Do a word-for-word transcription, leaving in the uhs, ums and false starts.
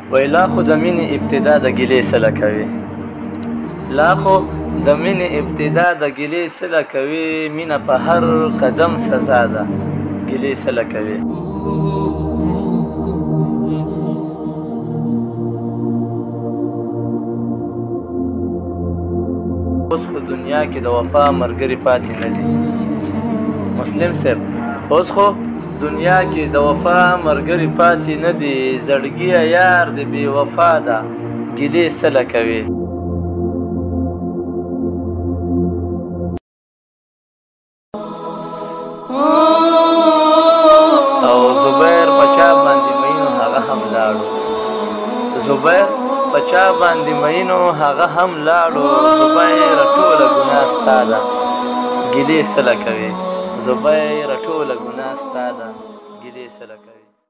وای لا خو د مینې ابتدا د ګیلې سله کوي، لا خو د مینې ابتدا د ګیلې سله کوي، مینه په هر قدم سزا ده ګیلې سله کوي. اوس خو دنیا کې د وفا ملګري پاتې نه دي مسلم صاحب، اوس خو دنیا کې د وفا ملګري پاتې نه دي، زړګیه یار د بې وفا ده ګیلې سله کوي. او زبیر په چا باندې مینو هغه هم لاړو، زبیر په چا باندې مینو هغه هم لاړو، زبیر ټوله ګناه ستا ده ګیلې سله کوي، زبیر ټوله ګناه ستا ده ګیلې سله کوي.